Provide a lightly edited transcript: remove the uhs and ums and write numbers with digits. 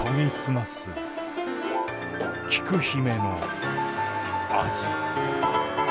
研ぎ澄ます菊姫の味。